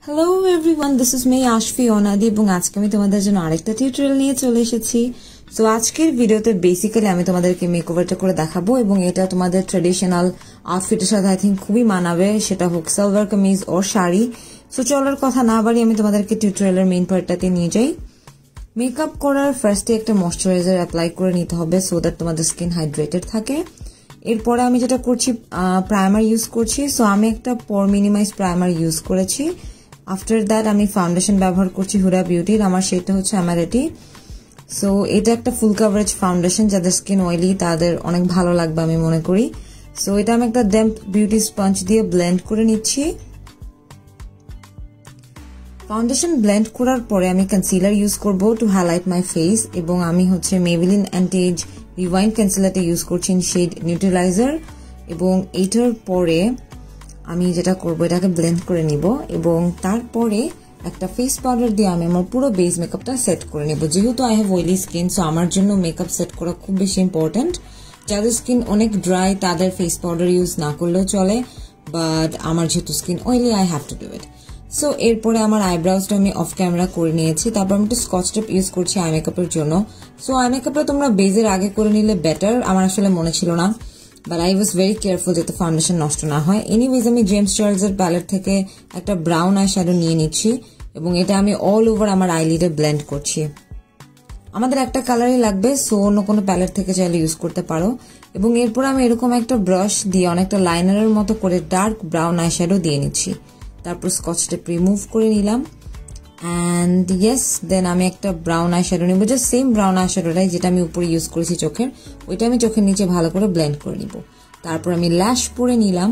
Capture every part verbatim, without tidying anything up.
Hello everyone, this is me Ashfi Anadi এবং আজকে আমি তোমাদের জন্য আরেকটা টিউটোরিয়াল নিয়ে চলে এসেছি। সো আজকের ভিডিওতে বেসিক্যালি আমি তোমাদেরকে মেকওভারটা করে দেখাবো এবং এটা তোমাদের ট্রেডিশনাল আউটফিটের সাথে আই থিঙ্ক খুবই মানাবে, সেটা হোক সালোয়ার কামিজ ও শাড়ি। সো চলার কথা না বাড়ি আমি তোমাদেরকে টিউটোরিয়ালের মেইন পার্টটাতে নিয়ে যাই। মেকআপ করার ফার্স্টে একটা ময়শ্চারাইজার অ্যাপ্লাই করে নিতে হবে সো দ্যাট তোমাদের স্কিন হাইড্রেটেড থাকে। এরপরে আমি যেটা করছি প্রাইমার ইউজ করছি। সো আমি একটা পর মিনিমাইজ প্রাইমার ইউজ করেছি। আফটার দ্যাট আমি ফাউন্ডেশন ব্যবহার করছি হুরা বিউটির, আমার সেটা হচ্ছে অ্যামারেটি। সো এটা একটা ফুল কাভারেজ ফাউন্ডেশন, যাদের স্কিন অয়েলি তাদের অনেক ভালো লাগবে আমি মনে করি। সো এটা আমি একটা ড্যাম্প বিউটি স্পঞ্জ দিয়ে ব্লেন্ড করে নিচ্ছি। ফাউন্ডেশন ব্লেন্ড করার পরে আমি কনসিলার ইউজ করব টু হাইলাইট মাই ফেস এবং আমি হচ্ছে মেবেলিন অ্যান্টি-এজ রিওয়াইন্ড কনসিলারটা ইউজ করছি ইন শেড নিউট্রালাইজার। এবং এইটার পরে আমি যেটা করবো এটাকে ব্লেন্ড করে নিব এবং তারপরে একটা ফেস পাউডার দিয়ে আমি আমার পুরো বেস মেকআপটা সেট করে নিব। যেহেতু I have oily skin, so আমার জন্য মেকআপ সেট করা খুব বেশি ইম্পর্টেন্ট। যাদের স্কিন অনেক ড্রাই তাদের ফেস পাউডার ইউজ না করলেও চলে, বাট আমার যেহেতু skin oily I have to do it. So এরপরে আমার আইব্রাউজটা আমি অফ ক্যামেরা করে নিয়েছি। তারপর আমি একটু স্কচ টেপ ইউজ করছি আই মেকআপের জন্য। সো আই মেকআপটা তোমরা বেজের আগে করে নিলে বেটার, আমার আসলে মনে ছিল না, but I was very careful যাতে ফাউন্ডেশন নষ্ট না হয়। এনিওয়েজ আমি জেমস চার্লসের প্যালেট থেকে একটা ব্রাউন আই শ্যাডো নিয়ে নিচ্ছি এবং এটা আমি অল ওভার আমার আইলিডে ব্লেন্ড করছি। আমাদের একটা কালারই লাগবে, সো অন্য কোনো প্যালেট থেকে চাইলে ইউজ করতে পারো। এবং এরপর আমি এরকম একটা ব্রাশ দিয়ে অনেকটা লাইনারের মতো করে ডার্ক ব্রাউন আই শ্যাডো দিয়ে নিচ্ছি। তারপর স্কচ টেপ রিমুভ করে নিলাম অ্যান্ড ইয়েস, দেন আমি একটা ব্রাউন আই শ্যাডো নিব, জাস্ট সেম ব্রাউন আই শ্যাডোটাই যেটা আমি উপরে ইউজ করেছি চোখের, ওইটা আমি চোখের নিচে ভালো করে ব্লেন্ড করে নিব। তারপর আমি ল্যাশ পরে নিলাম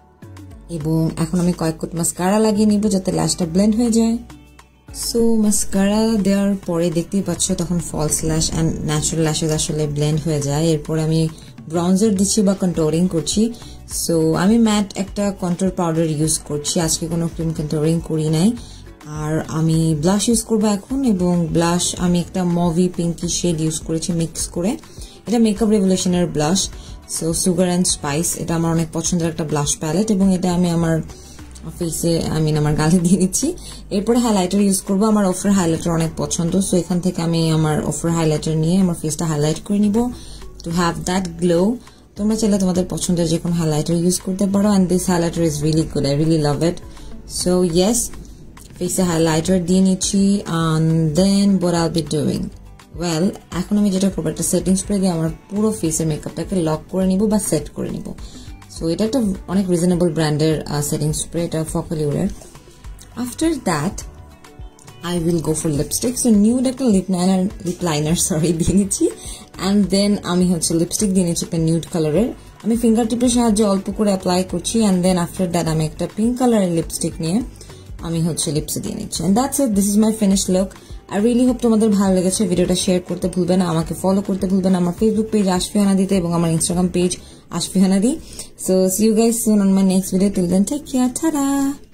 এবং এখন আমি কয়েক কোট মাস্কারা লাগিয়ে নিব যাতে ল্যাশটা ব্লেন্ড হয়ে যায়। সো মাস্কারা দেওয়ার পরে দেখতেই পাচ্ছ তখন false lash and natural lashes আসলে ব্লেন্ড হয়ে যায়। এরপর আমি ব্রাউজার দিচ্ছি বা কন্ট্রোলিং করছি। সো আমি ম্যাট একটা কন্ট্রোল পাউডার ইউজ করছি, আজকে কোনো ক্রিম কন্ট্রোলিং করি নাই। আর আমি ব্লাশ ইউজ করবো এখন এবং ব্লাশ আমি একটা মভি পিঙ্কি শেড ইউজ করেছি মিক্স করে। এটা মেকআপ রেভলিউশনের blush, so sugar and spice, এটা আমার অনেক পছন্দের একটা ব্লাশ প্যালেট এবং এটা আমি আমার ফেসে আই মিন আমার গালে দিয়ে দিচ্ছি। এরপরে হাইলাইটার ইউজ করবো, আমার অফার হাইলাইটার অনেক পছন্দ, সো এখান থেকে আমি আমার অফার হাইলাইটার নিয়ে আমার ফেসটা হাইলাইট করে নিব টু হ্যাভ দ্যাট গ্লো। তোমরা চাইলে তোমাদের পছন্দের যে কোনো হাইলাইটার ইউজ করতে পারো and this highlighter is really good, I really love it. So yes, ফেসে হাইলাইটার দিয়ে নিচ্ছি and then what I'll be doing, well এখন আমি যেটা করবো একটা সেটিং স্প্রে দিয়ে আমার পুরো ফেসের মেকআপটাকে লক করে নিব বা সেট করে নিব। সো এটা একটা অনেক রিজনেবল ব্র্যান্ডের সেটিং স্প্রে, এটা ফকলিউরের। After that I will go for lipstick. So nude একটা lip liner lip liner sorry দিয়ে নিচ্ছি অ্যান্ড দেন আমি হচ্ছে লিপস্টিক দিয়ে নিচ্ছি একটা নিউড কালারের। আমি ফিঙ্গার টিপের সাহায্যে অল্প করে অ্যাপ্লাই করছি অ্যান্ড দেন আফটার দ্যাট আমি একটা পিঙ্ক কালারের লিপস্টিক নিয়ে আমি হচ্ছে লিপসে দিয়ে নিচ্ছি and that's it, this is my finish look. I really hope তোমাদের ভালো লেগেছে। ভিডিওটা শেয়ার করতে ভুলবে না, আমাকে ফলো করতে ভুলবে না, আমার ফেসবুক পেজ আশফি অনাদিতে এবং আমার ইনস্টাগ্রাম পেজ আশফি অনাদি। So see you guys soon on my next video, till then take care, tata.